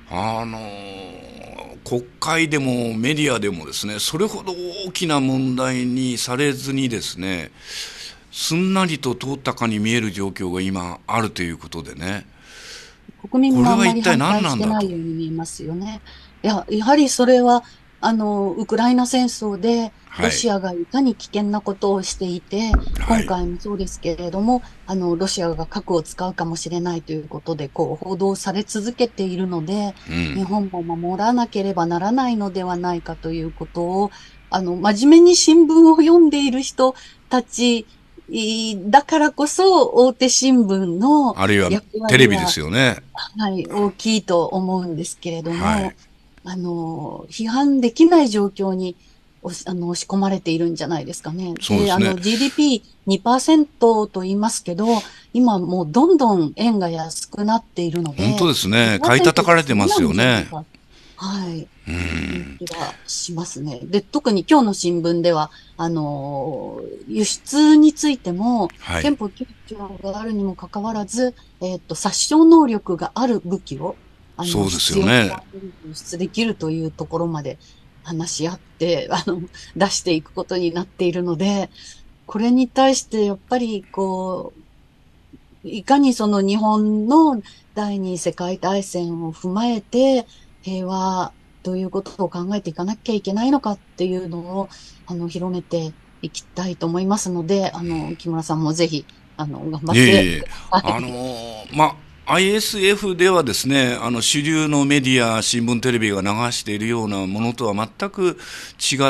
あの国会でもメディアでもですね、それほど大きな問題にされずにですね、すんなりと通ったかに見える状況が今あるということでね、 国民これもあんまりは一体何反対してなんだと。 ないように見えますよね。いや、やはりそれは、あの、ウクライナ戦争で、ロはい、 シアがいかに危険なことをしていて、 はい、 今回もそうですけれども、あの、ロシアが核を使うかもしれないということで、こう、報道され続けているので、 うん、 日本も守らなければならないのではないかということを、あの、真面目に新聞を読んでいる人たちだからこそ、大手新聞のあるいは役テレビで割はすよね。 はい、大きいと思うんですけれどはい、 も、あの、批判できない状況におし、あの、押し込まれているんじゃないですかね。で、 そうですね。 あの、ジーディーピーにパーセント と言いますけど、今もうどんどん円が安くなっているの本当で、 ですね。買い叩にパーセントかれてますじゃ済まないんよね。 じゃないか。はい。いう気がしますね。で、特に今日の新聞では、あの、輸出についても、 はい、 憲法きゅう条があるにもかかわらず、えっと、殺傷能力がある武器を、あの、 そうです必要なよね。 場合に輸出できるというところまで話し合って、あの、出していくことになっているので、これに対してやっぱり、こう、いかにその日本の第二次世界大戦を踏まえて、平和ということを考えていかなきゃいけないのかっていうのを、あの、広めていきたいと思いますので、あの、木村さんもぜひ、あの、頑張いえっていえ、 くださあのい。 ーま、アイエスエフ ではですね、あの主流のメディア、新聞、テレビが流しているようなものとは全く違った、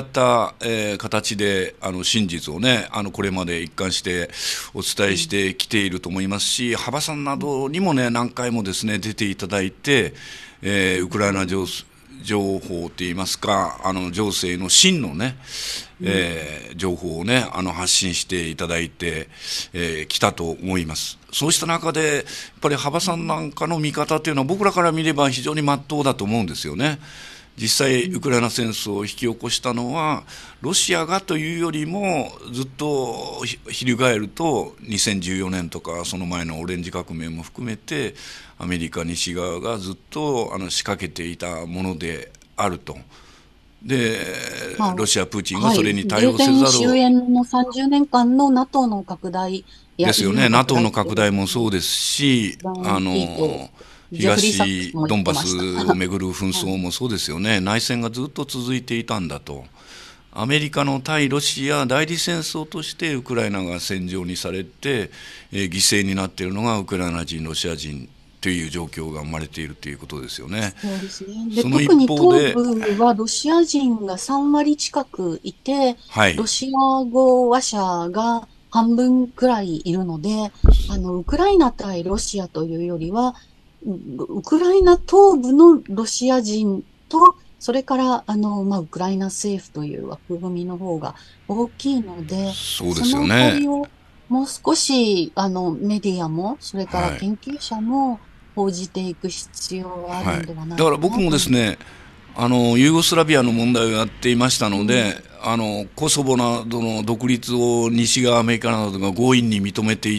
えー形であの真実をね、あのこれまで一貫してお伝えしうんてきていると思いますし、幅さんなどにもね、何回もですね出ていただいて、えーウクライナ情情報といいますか、あの情勢の真のね、 うん、 えー情報をね、あの発信していただいてき、えー、たと思います。そうした中で、やっぱり幅さんなんかの見方というのは、僕らから見れば非常に真っ当だと思うんですよね。実際、 うん、 ウクライナ戦争を引き起こしたのは、ロシアがというよりも、ずっと翻ると、にせんじゅうよねんとか、その前のオレンジ革命も含めて、アメリカ、西側がずっとあの仕掛けていたものであると。で、 まロシア、プーチンあ、はい。 がそれに対応せ冷戦ざるを終焉のさんじゅうねんかんの ナトー の拡大やですよイーユーね、 の拡 NATO 大っの拡大ていうのがもそうですし、 一番大あきいと、 のジェフリー・サックス東も言ドンバスってました。 をめぐる紛はい。 争もそうですよね、内戦がずっと続いていたんだと。アメリカの対ロシア代理戦争としてウクライナが戦場にされて、えー犠牲になっているのがウクライナ人、ロシア人という状況が生まれているということですよね。 そうですね。で、 その一特に東方で、 部はロシア人がさんわり近くいて、 はい、 ロシア語話者が半分くらいいるので、あの、ウクライナ対ロシアというよりは、うウクライナ東部のロシア人と、それから、あの、まあ、ウクライナ政府という枠組みの方が大きいので、 そうですよそのあたりね。 をもう少し、あの、メディアも、それからはい、 研究者も、報じていく必要があるはい。 んではないかだから僕なと思います。 もですね、あのユーゴスラビアの問題をやっていましたうん、 ので、あのコソボなどの独立を西側アメリカなどが強引に認めていって、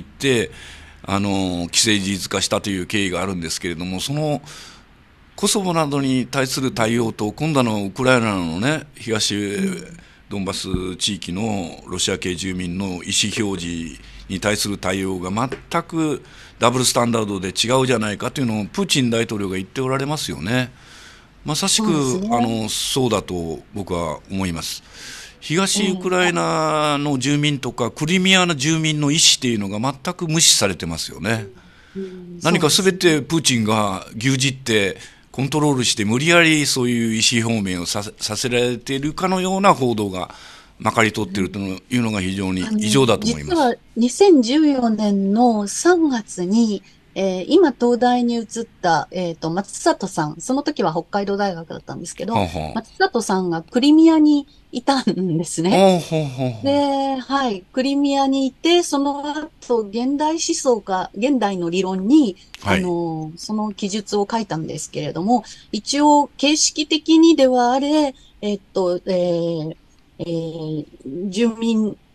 あの既成事実化したという経緯があるんですけれども、そのコソボなどに対する対応と、今度のウクライナのね、東うん、 ドンバス地域のロシア系住民の意思表示に対する対応が全くダブルスタンダードで違うじゃないかというのをプーチン大統領が言っておられますよね。まさしくそうですね。 あのそうだと僕は思います。 え東ウクえ、あ、 ライナの住民とかクリミアの住民の意思というのが全く無視されてますよね。 うん、 何かそうですね。 全てプーチンが牛耳ってコントロールして無理やりそういう意思表明をさせさせられているかのような報道がまかり通っているというのが非常にあの、 異常だと思います。 実はにせんじゅうよねんのさんがつに、えー今東大に移った、えっと、松里さん、その時は北海道大学だったんですけど、 はあは松里さんがクリミアにいたんですあ、はね。 あはあはで、はい、クリミアにいて、その後、現代思想か、現代の理論に、 あ、はあい、 の、その記述を書いたんですけれども、一応、形式的にではあれ、えっと、えーえー住民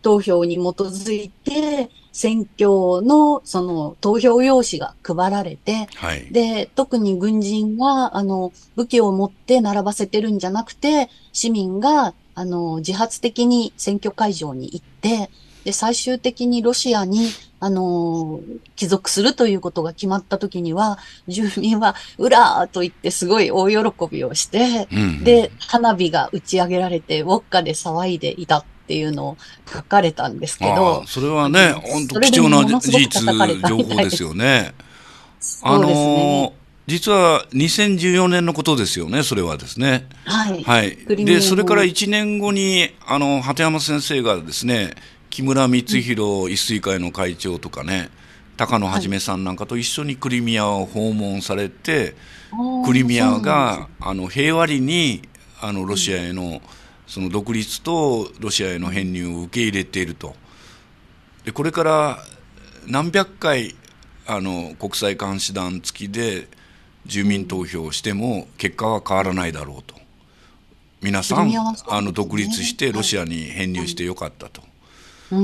投票に基づいて、選挙のその投票用紙が配られて、 はい。 で、特に軍人が、あの、武器を持って並ばせてるんじゃなくて、市民が、あの、自発的に選挙会場に行って、で、最終的にロシアに、あの、帰属するということが決まった時には、住民は、うらーと言ってすごい大喜びをして、 うんうん。 で、花火が打ち上げられて、ウォッカで騒いでいたっていうのを書かれたんですけああ、 ど、 それはね、 あの、 本当それで貴重な事ものすごく叩かれ実、 たみ情報ですたいです。 よね。あそうですね。 のー実はにせんじゅうよねんのことですよね、それはですね。 はい。 はい。 クリで、 ミアの、 それからいちねんごに、あの、鳩山先生がですね、木村光うん、 弘一水会の会長とかね、高野はい。 一さんなんかと一緒にクリミアを訪問されて、 ああ、 クリミアそうなんですね。 が、あの、平和裏に、あの、ロシうん、 アへの、その独立とロシアへのうん、 編入を受け入れていると。で、これから何百回、あの、国際監視団付きで住民投うん。 票をしても結果は変わらないだろうと。皆クリさん、 ミアはそうあの、 です独立しね。はい。 てロシアに編はい。 入してよかったと。 うん。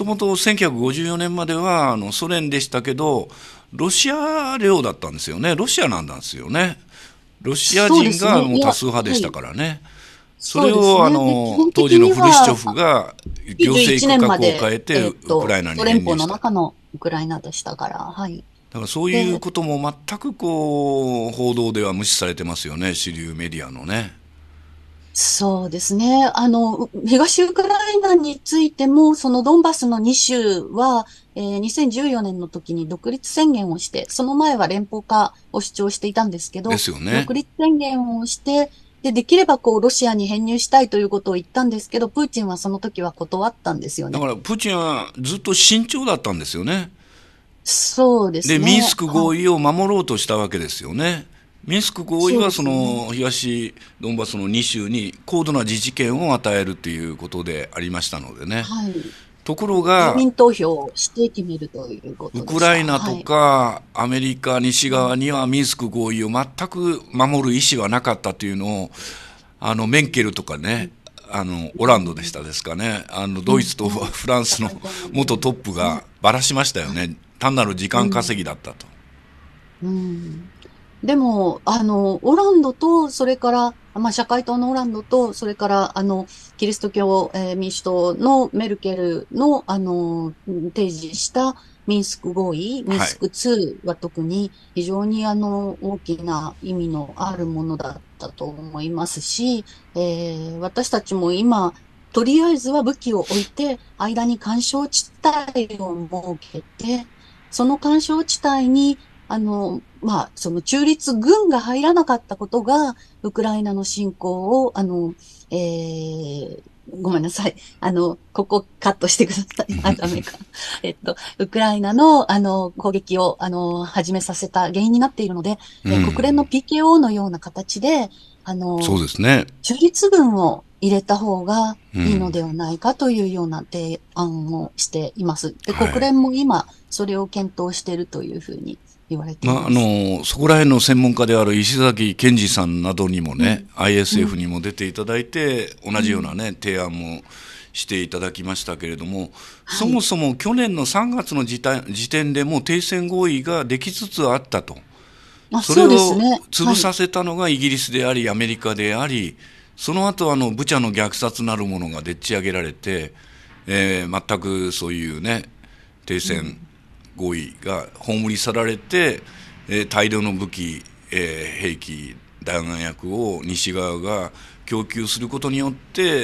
もともとせんきゅうひゃくごじゅうよねんまではあのソ連でしたけど、ロシア領だったんですよね。ロシアなんですよね。ロシア人そうですね。いや、 がもう多数派でしたはい。 からね。そそうれをあですね。で、基の本的当時のフルシチョには、 フが行 91 政区年画を変まで、 えてウえっと、 クライナにソ連邦の編入したと。 中のウクライナでしたから、はい。 だからそういうで、 ことも全くこう報道では無視されてますよね、主流メディアのね。 そうですね。あの、う東ウクライナについても、そのドンバスのに州は、えーにせんじゅうよねんの時に独立宣言をして、その前は連邦化を主張していたんですけでど、 すよね。 独立宣言をして、で、できればこう、ロシアに編入したいということを言ったんですけど、プーチンはその時は断ったんですよね。 だからプーチンはずっと慎重だったんですよね。 そうでで、 すね。 ミンスクはい。 合意を守ろうとしたわけですよね。ミンスク合意そうではそすね。 の東ドンバスのに州に高度な自治権を与えるということでありましたのでね。 はい。 とこあの住ろが、 民投票をして決めるというこウとでした。 クライナとはい。 かアメリカ、西うん、 側にはミンスク合意を全く守る意思はなかったというのを、あのメンケルとかね、 うん、 あのオランドでしうん、 たですかね、あのうん、 ドイツとはい。 フランスの社会党の元トッ論ですね。 プがばらしましたよはい。 ね。単なる時間稼ぎうん、 だったと。 うん。でも、あの、オランドと、それから、まあ、社会党のオランドと、それから、あの、キリスト教、えー民主党のメルケルの、あの、提示したミンスク合意、ミンはい。 スクツーは特に非常に、あの、大きな意味のあるものだったと思いますし、えー私たちも今、とりあえずは武器を置いて、間に干渉地帯を設けて、その干渉地帯にあの、まあ、その中立軍が入らなかったことが、ウクライナの侵攻を、あの、えー、ごめんなさい。あの、ここカットしてください。あ、ダメか。えっと、ウクライナの、あの、攻撃を、あの、始めさせた原因になっているので、 うえー国連のん。 ピーケーオー のような形で、あそうの、 ですね。 中立軍を入れた方がいいのうん。 ではないかというような提案をしています。で、 はい。 国連も今、それを検討しているというふうに言われてまあ、あいます。 の、そこら辺の専門家である石崎健二さんなどにもね、 うん、うアイエスエフん、 にも出ていただいて、同うん。 じようなね、提案もしていただきましたけれども、そはい。 もそも去年のさんがつの時点時点でもう停戦合意ができつつあったと。 あ、 それそうですをね。はい。 潰させたのがイギリスであり、アメリカであり、その後あのブチャの虐殺なるものがでっち上げられて、えー全くそういうね、停戦うん、 合意が葬り去られて、えー大量の武器、えー兵器、弾薬を西側が供給することによって、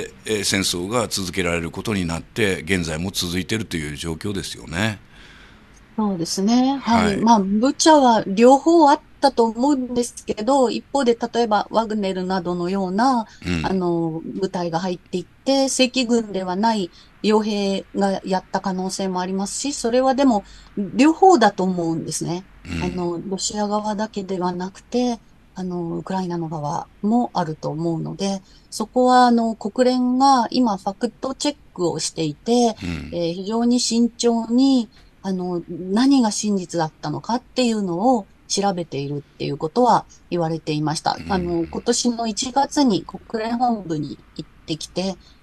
えー戦争が続けられることになって、現在も続いているという状況ですよね。 そうですね。はい。 はい。 まあ、ブチャは両方あったと思うんですけど、一方で例えばワグネルなどのような、 うん。 あの、部隊が入っていって、正規軍ではない傭兵がやった可能性もありますし、それはでも両方だと思うんですね。 うん。 あの、ロシア側だけではなくて、あの、ウクライナの側もあると思うので、そこは、あの、国連が今、ファクトチェックをしていて、 うん。 えー非常に慎重に、あの、何が真実だったのかっていうのを調べているっていうことは言われていました。あの、今年のいちがつに国連本部に行ってきて、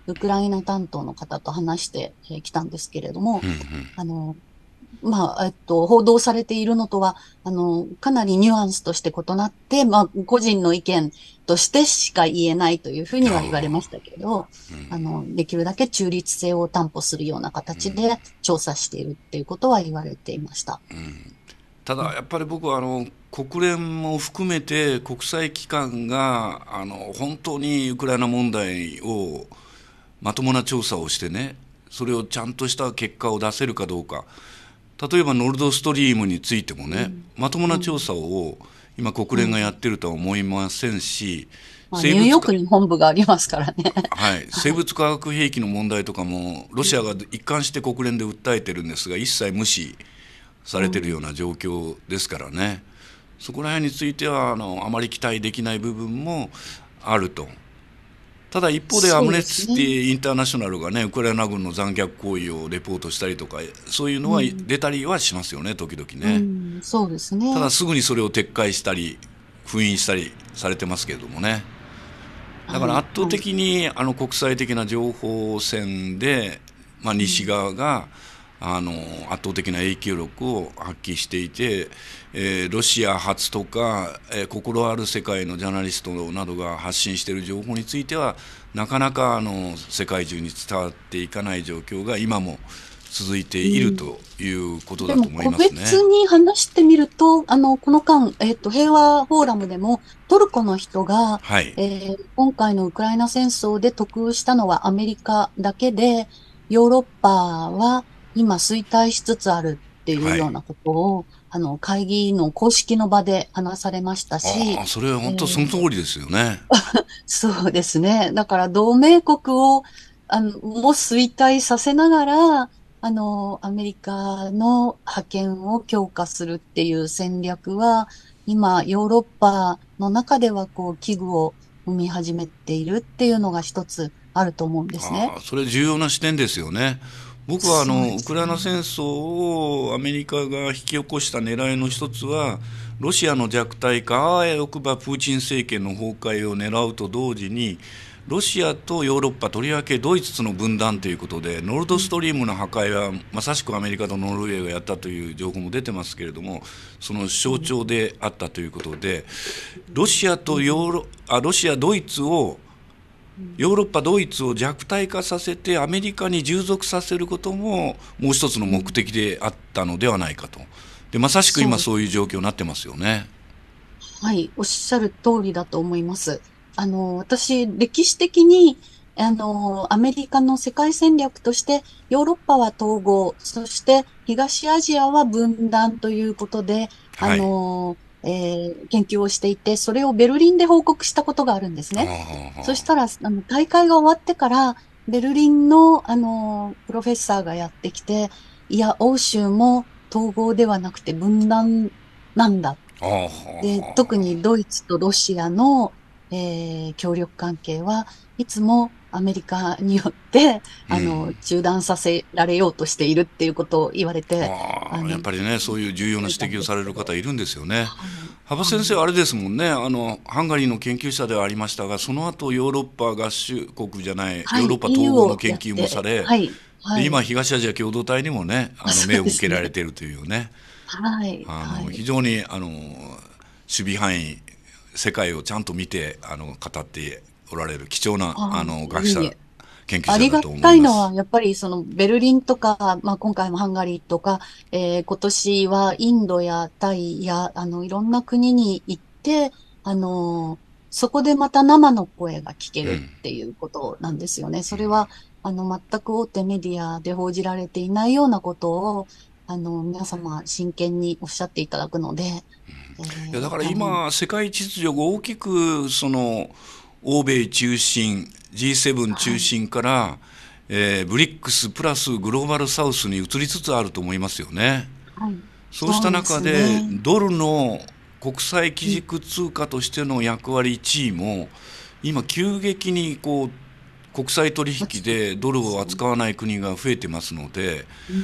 ウクライナ担当の方と話してきたんですけれども、 うんうんあの、まあ、えっと、報道されているのとは、あの、かなりニュアンスとして異なって、まあ、個人の意見としてしか言えないというふうには言われましたけど、あの、できるだけ中立性を担保するような形で調査しているっていうことは言われていました。 ただやっぱり僕はあの国連も含めて国際機関があの本当にウクライナ問題をまともな調査をしてね、それをちゃんとした結果を出せるかどうか。例えばノルドストリームについてもね、まともな調査を今国連がやってるとは思いませんし、 まあ、ニューヨークに本部がありますからね。 はい、生物化学兵器の問題とかもロシアが一貫して国連で訴えてるんですが、一切無視されてるような状況ですからね、そこら辺についてはあのあまり期待できない部分もあると。ただ一方でアムネスティ・インターナショナルがね、ウクライナ軍の残虐行為をレポートしたりとか、そういうのは出たりはしますよね、時々ね。 うん、そうですね。 ただすぐにそれを撤回したり封印したりされてますけれどもね。だから圧倒的にあの国際的な情報戦で、まあ、西側があの圧倒的な影響力を発揮していて、えー、ロシア発とか、えー、心ある世界のジャーナリストなどが発信している情報についてはなかなかあの世界中に伝わっていかない状況が今も続いているということだと思いますね。 でも個別に話してみると、あのこの間、えっと、平和フォーラムでもトルコの人が、 はい、 えー、今回のウクライナ戦争で得したのはアメリカだけで、ヨーロッパは今衰退しつつあるっていうようなことを、はい、あの会議の公式の場で話されましたし、 あ、それは本当その通りですよね。 えー、そうですね。だから同盟国をあのも衰退させながら、あの、アメリカの覇権を強化するっていう戦略は、今、ヨーロッパの中では、こう、危惧を生み始めているっていうのが一つあると思うんですね。 あ、それ重要な視点ですよね。僕はあの、ね、ウクライナ戦争をアメリカが引き起こした狙いの一つは、ロシアの弱体化、あわよくばプーチン政権の崩壊を狙うと同時に、ロシアとヨーロッパ、とりわけドイツの分断ということで、ノルドストリームの破壊はまさしくアメリカとノルウェーがやったという情報も出てますけれども、その象徴であったということで、ロシアとヨーロあロシア、ドイツをヨーロッパ、ドイツを弱体化させてアメリカに従属させることももう一つの目的であったのではないかと。でまさしく今そういう状況になってますよね。 はい、おっしゃる通りだと思います。あの、私、歴史的に、あの、アメリカの世界戦略として、ヨーロッパは統合、そして東アジアは分断ということで、あはい、 の、えー研究をしていて、それをベルリンで報告したことがあるんですね。そしたら、あの、大会が終わってから、ベルリンの、あの、プロフェッサーがやってきて、いや、欧州も統合ではなくて分断なんだ。で、特にドイツとロシアの、えー協力関係はいつもアメリカによって、あの、 うん、 中断させられようとしているっていうことを言われて、 あやっぱりね、そういう重要な指摘をされる方いるんですよね。 はい、 幅先生はあれですもんね、あのハンガリーの研究者ではありましたが、その後ヨーロッパ合衆国じゃない、 はい、 ヨーロッパ統合の研究もされ、 はい、はい、 で今、東アジア共同体にもね、あの目を向けられているというね、 はい、 あのはい。 非常にあの守備範囲、世界をちゃんと見てあの語っておられる貴重なあ、 あの学者、 いえいえ。 研究ありが者だと思たいのは、 います。 やっぱりそのベルリンとか、まあ、今回もハンガリーとか、えー今年はインドやタイや、あの、いろんな国に行って、あの、そこでまた生の声が聞けるうん、 っていうことなんですよね。それは、あの、全く大手メディアで報じられていないようなことを、あの、皆様真剣におっしゃっていただくので、えいやだからー大変、 今、世界秩序が大きくその欧米中心、ジーセブン 中はい、 心から、えー、ブリックスプラスグローバルサウスに移りつつあると思いますよね。 はい、 そうしたそうで中で、 すね。 ドルの国際基うん、 軸通貨としての役割、地位も、今、急激にこう国際取引落ちてきでドルをますね。 扱わない国が増えてますので、 うん、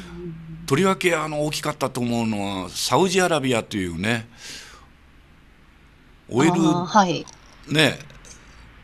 とりわけあの大きかったと思うのは、サウジアラビアというね、オイルああ、はい。 ね、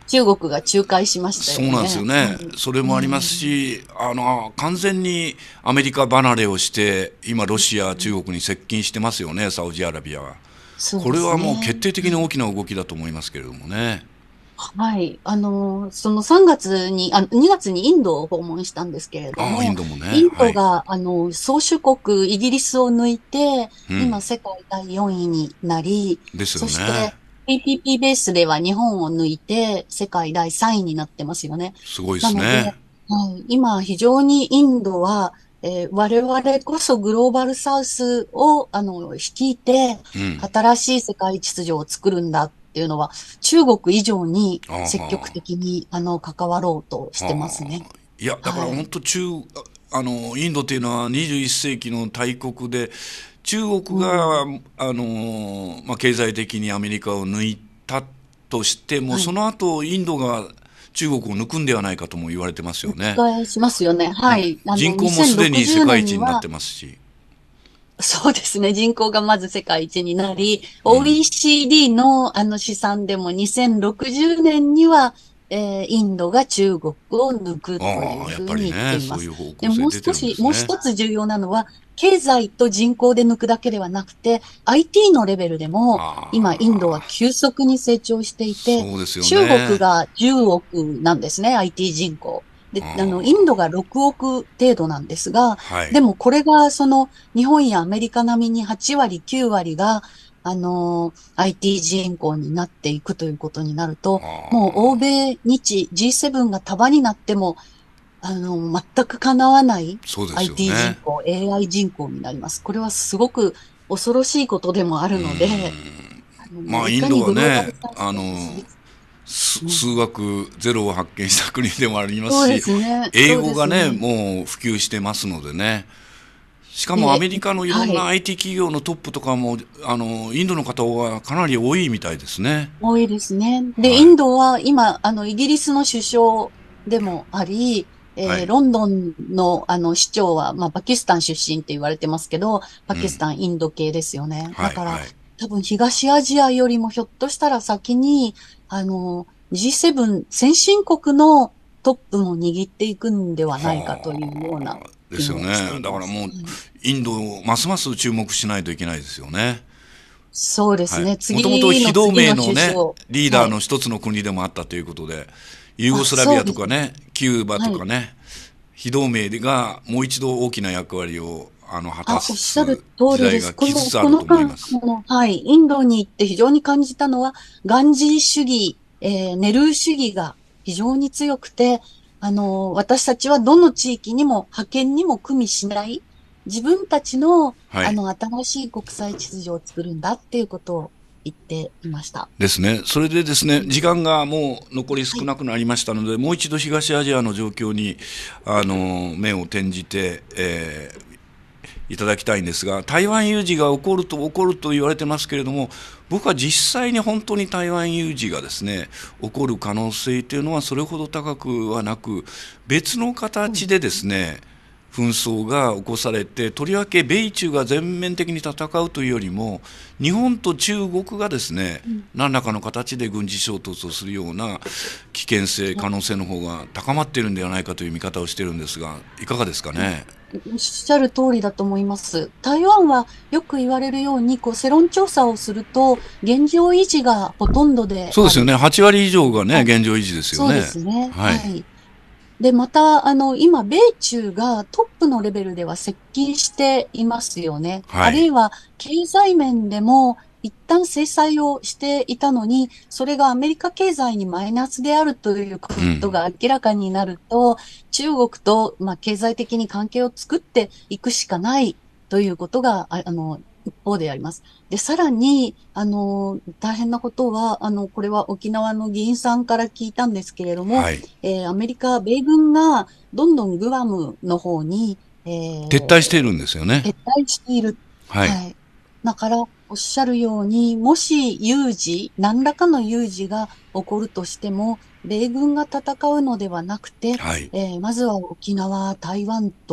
中国が仲介しましたよね。 そうなんですよね、 うん、 それもありますし、あの完全にアメリカ離れをして、今、ロシア、中国に接近してますよね、サウジアラビアは。 そうでこれはもうすね。 決定的に大きな動きだと思いますけれどもね。 はい。あの、そのさんがつに、あ、にがつにインドを訪問したんですけれどああ、インも、 ドもね、 インはい。 ドが、あの、宗主国、イギリスを抜いて、 うん、 今世界だいよんいになり、 ですよそしてね。 ピーピーピー ベースでは日本を抜いて世界だいさんいになってますよね。 すごいでなので、 すね。 はい、今非常にインドは、えー我々こそグローバルサウスを、あの、率いて、 うん。 新しい世界秩序を作るんだっていうのは、中国以上にああ、 積極的に、あの、関わろうとしてますね。 ああ、いや、だからはい。 本当中、あの、インドっていうのはにじゅういっせいきの大国で、中国が、 うん。 あの、まあ、経済的にアメリカを抜いたとしても、 はい。 その後、インドが中国を抜くんではないかとも言われてますよね。 お願いしますよね。はね、 い。あの、 人口もすでに 2060 世界年には、 一になってますし。 そうですね。人口がまず世界一になり、 うん。 オーイーシーディー のあの試算でもにせんろくじゅうねんには、えーインドが中国を抜くというああ、やっふうに言ってぱりね、 います。 そういう方で、 向性出てるんでもう少し、もうすね。 一つ重要なのは、経済と人口で抜くだけではなくて、アイティー のレベルでも、今、インドはああ、 急速に成長していて、 そうですよ中国ね。 がじゅうおくなんですね、アイティー 人口。で、あの、インドあがろくおく程度なんですが、 あ、はい。 でもこれが、その、日本やアメリカ並みにはちわり、きゅうわりが、あの、アイティー 人口になっていくということになると、 あもう欧あ、 米、日、ジーセブン が束になっても、あの、全く叶わないそうですよアイティー 人ね。 口、エーアイ 人口になります。これはすごく恐ろしいことでもあうーるので、 ん。 あの、 まあ、 いインドかにグローバルはね、 サウスあの、 と結びつ、 すうん、 数学ゼロを発見した国でもありますそうでし、 すね。 英そう語がね、 ですね。 もう普及してますのでね。しかもアで、 メリカのいろんなはい。 アイティー 企業のトップとかも、あの、インドの方がかなり多いみたいですね。 多いですね。で、イはい。 ンドは今、あの、イギリスの首相でもあり、 はい。 えーロンドンの、あの、市長は、まあ、パキスタン出身って言われてますけど、パうん。 キスタン、インド系ですよね。 はい。 だから、 はい。 多分東アジアよりもひょっとしたら先に、あの、ジーセブン 先進国のトップも握っていくんではないかというようなはあ。ですよね。 気もしています。 だからもう、 はい、 インドをますます注目しないといけないですよね。はい。 そうですね。 もともと非同次の次の盟のね、 首相。 リーダーはい。 の一つの国でもあったということで、ユーゴあ、 スラビそうですね。 アとかね、キューバとはい。 かね、非同盟がもう一度大きな役割をあの果たあ、おっしすゃる時通りです。 代が来つこの、 つあると思いこの間、 ます。 この、はい、インドに行って非常に感じたのは、ガンジー主義、えーネルー主義が非常に強くて、あの、私たちはどの地域にも覇権にも組みしない、自分たちの、 はい。 あの、新しい国際秩序を作るんだっていうことを言っていました。 ですね。それでですね、 うん、 時間がもう残りはい、 少なくなりましたので、もう一度東アジアの状況に、あの、目を転じて、えーいただきたいんですが、台湾有事が起こると起こると言われてますけれども、僕は実際に本当に台湾有事がですね起こる可能性というのはそれほど高くはなく、別のそう、 形でですね紛争が起こされて、とりわけ米中が全面的に戦うというよりも、日本と中国がですねうん、 何らかの形で軍事衝突をするような危険性、可能性の方が高まっているんではないかという見方をしているんですが、いかがですかね。 おっしゃる通りだと思います。台湾はよく言われるように、こう、世論調査をすると、現状維持がほとんどである。 そうですよね。はち割以上がね、 はい。 現状維持ですよそうでね。 すね。 はい。 はい。で、また、あの、今、米中がトップのレベルでは接近していますよね。 はい。 あるいは、経済面でも、一旦制裁をしていたのに、それがアメリカ経済にマイナスであるというこうん。 とが明らかになると、中国と、まあ、経済的に関係を作っていくしかないということが、ああの、一方であります。で、さらに、あの、大変なことは、あの、これは沖縄の議員さんから聞いたんですけれども、 はい。 えーアメリカ、米軍がどんどんグアムの方に、え撤退しているーんですよね。 撤退している。 はい。 はい。だから、おっしゃるように、もし有事、何らかの有事が起こるとしても、米軍が戦うのではなくて、 はい。 えーまずは沖縄、台湾と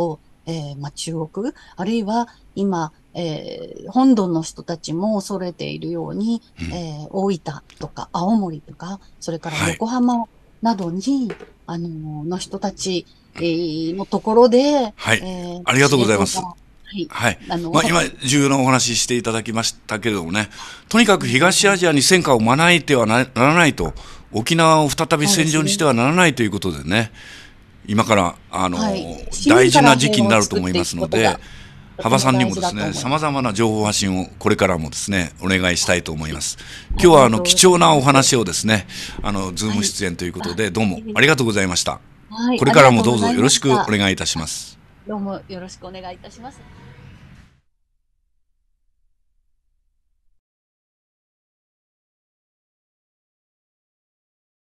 えーまあ、中国、あるいは今、えー本土の人たちも恐れているように、 うん、 えー大分とか青森とか、それからはい。 横浜などに、あのの人たち、えーのところで、えはい。 ーありがとう司令塔が、 ございます。 はい、 はい。 あの、 まあ、今、重要なお話ししていただきましたけれどもね、とにかくありがとうございます。 東アジアに戦火を招いてはなならないと、沖縄を再びそうですね。 戦場にしてはならないということでね、今から、あの、 はい。市民から大事な時期平和をになると思いま作っていくすので、 ことがとて幅さんにも大事だともですね、 思います。 様々な情報発信をこれからもですね、お願いしたいと思います。 あり今日はあの、 がとうござ貴重なおいます。 話をですね、あの、ズーはい。 ム出演ということあ、 で、どうもいえいえ、 ありがとうございました。 はい、 これありからもどうぞがとうございよろしくおました。 願いいたします。 どうもよろしくお願いいたします。